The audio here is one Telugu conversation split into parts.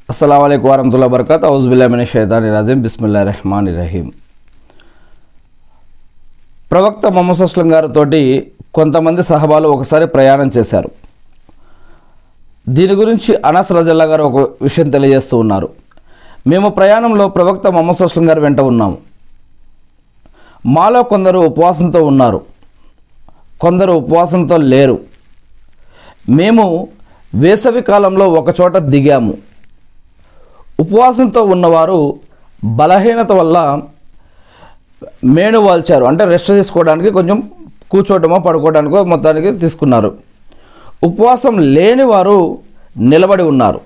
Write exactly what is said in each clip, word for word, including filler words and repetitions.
अस्सलाम वालेकुम वरहमतुल्लाहि वबरकातुहू औज़ु बिल्लाहि मिनश शैतानिर रजीम बिस्मिल्लाहिर रहमानिर रहीम। ప్రవక్త ముహమ్మద్ సల్లల్లాహు అలైహి వసల్లం గారితోటి కొంతమంది సహబాలు ఒకసారి ప్రయాణం చేశారు. దీని గురించి అనస్ రజల్లాహు గారు ఒక విషయం తెలియజేస్తూ ఉన్నారు. మేము ప్రయాణంలో ప్రవక్త ముహమ్మద్ సల్లల్లాహు అలైహి వసల్లం గారి వెంట ఉన్నాము. మాలో కొందరు ఉపవాసంతో ఉన్నారు, కొందరు ఉపవాసంతో లేరు. మేము వేసవి కాలంలో ఒకచోట దిగాము. ఉపవాసంతో ఉన్నవారు బలహీనత వల్ల మేను వాల్చారు, అంటే రెస్ట్ తీసుకోవడానికి కొంచెం కూర్చోవటమో పడుకోవడానికో మొత్తానికి తీసుకున్నారు. ఉపవాసం లేని వారు నిలబడి ఉన్నారు.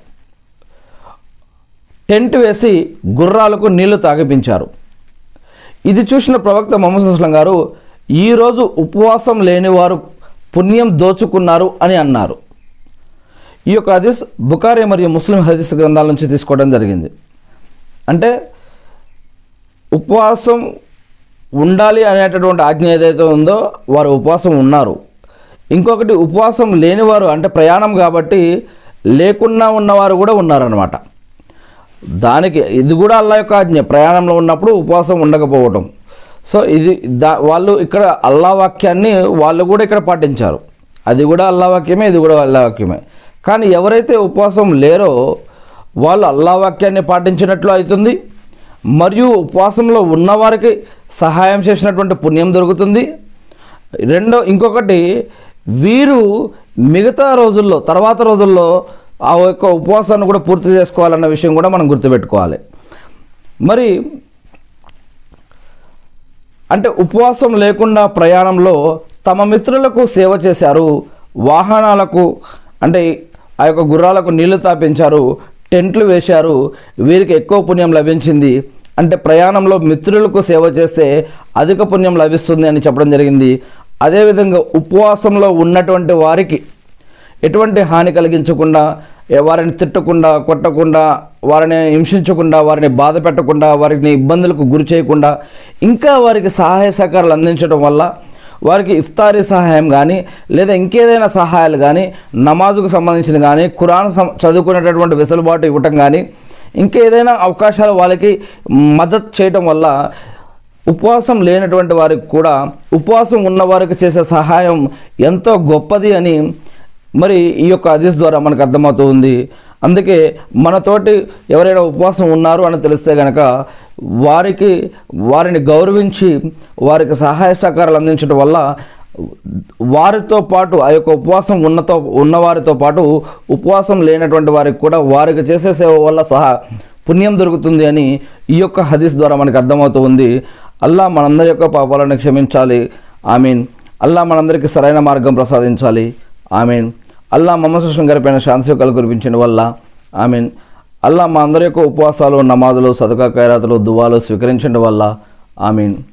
టెంట్ వేసి గుర్రాలకు నీళ్లు తాగిపించారు. ఇది చూసిన ప్రవక్త ముహమ్మద్ సల్లల్లాహు అలైహి వసల్లం గారు ఈరోజు ఉపవాసం లేని వారు పుణ్యం దోచుకున్నారు అని అన్నారు. ఈ యొక్క హదీస్ బుఖారీ మరియు ముస్లిం హదీస్ గ్రంథాల నుంచి తీసుకోవడం జరిగింది. అంటే ఉపవాసం ఉండాలి అనేటటువంటి ఆజ్ఞ ఏదైతే ఉందో వారు ఉపవాసం ఉన్నారు. ఇంకొకటి ఉపవాసం లేనివారు అంటే ప్రయాణం కాబట్టి లేకున్నా ఉన్నవారు కూడా ఉన్నారన్నమాట. దానికి ఇది కూడా అల్లా యొక్క ఆజ్ఞ, ప్రయాణంలో ఉన్నప్పుడు ఉపవాసం ఉండకపోవటం. సో ఇది దా వాళ్ళు ఇక్కడ అల్లా వాక్యాన్ని వాళ్ళు కూడా ఇక్కడ పాటించారు. అది కూడా అల్లా వాక్యమే, ఇది కూడా అల్లా వాక్యమే. కానీ ఎవరైతే ఉపవాసం లేరో వాళ్ళు అల్లా వాక్యాన్ని పాటించినట్లు అవుతుంది, మరియు ఉపవాసంలో ఉన్నవారికి సహాయం చేసినటువంటి పుణ్యం దొరుకుతుంది. రెండో ఇంకొకటి, వీరు మిగతా రోజుల్లో తర్వాత రోజుల్లో ఆ యొక్క ఉపవాసాన్ని కూడా పూర్తి చేసుకోవాలన్న విషయం కూడా మనం గుర్తుపెట్టుకోవాలి. మరి అంటే ఉపవాసం లేకుండా ప్రయాణంలో తమ మిత్రులకు సేవ చేశారు, వాహనాలకు అంటే ఆ యొక్క గుర్రాలకు నీళ్లు తాపించారు, టెంట్లు వేశారు, వీరికి ఎక్కువ పుణ్యం లభించింది. అంటే ప్రయాణంలో మిత్రులకు సేవ చేస్తే అధిక పుణ్యం లభిస్తుంది అని చెప్పడం జరిగింది. అదేవిధంగా ఉపవాసంలో ఉన్నటువంటి వారికి ఎటువంటి హాని కలిగించకుండా, వారిని తిట్టకుండా, కొట్టకుండా, వారిని హింసించకుండా, వారిని బాధ పెట్టకుండా, వారిని ఇబ్బందులకు గురి చేయకుండా ఇంకా వారికి సహాయ సహకారాలు అందించడం వల్ల వారికి ఇఫ్తారీ సహాయం కానీ లేదా ఇంకేదైనా సహాయాలు కానీ, నమాజుకు సంబంధించిన కానీ, ఖురాన్ చదువుకునేటటువంటి వెసులుబాటు ఇవ్వటం కానీ, ఇంకేదైనా అవకాశాలు వాళ్ళకి మద్దతు చేయటం వల్ల ఉపవాసం లేనటువంటి వారికి కూడా ఉపవాసం ఉన్నవారికి చేసే సహాయం ఎంతో గొప్పది అని మరి ఈ యొక్క హదీస్ ద్వారా మనకు అర్థమవుతూ ఉంది. అందుకే మనతోటి ఎవరైనా ఉపవాసం ఉన్నారు అని తెలిస్తే కనుక వారికి వారిని గౌరవించి వారికి సహాయ సహకారాలు అందించడం వల్ల వారితో పాటు ఆ యొక్క ఉపవాసం ఉన్నతో ఉన్నవారితో పాటు ఉపవాసం లేనటువంటి వారికి కూడా వారికి చేసే సేవ వల్ల సహా పుణ్యం దొరుకుతుంది అని ఈ యొక్క హదీస్ ద్వారా మనకు అర్థమవుతూ ఉంది. అల్లా మనందరి యొక్క పాపాలను క్షమించాలి, ఆమీన్. అల్లా మనందరికీ సరైన మార్గం ప్రసాదించాలి, ఆమీన్. అల్లా ముహమ్మద్ సల్లల్లాహు అలైహి వసల్లం గారి పైన శాంతియుకాలు కురిపించిన వల్ల, ఆమీన్. అల్లా మా అందరి యొక్క ఉపవాసాలు, నమాజులు, సదకా ఖైరాతులు, దువాలు స్వీకరించడం వల్ల, ఆమీన్.